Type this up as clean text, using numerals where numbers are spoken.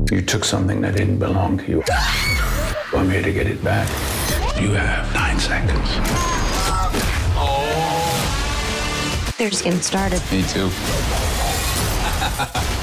You took something that didn't belong to you. I'm here to get it back. You have 9 seconds. They're just getting started. Me too.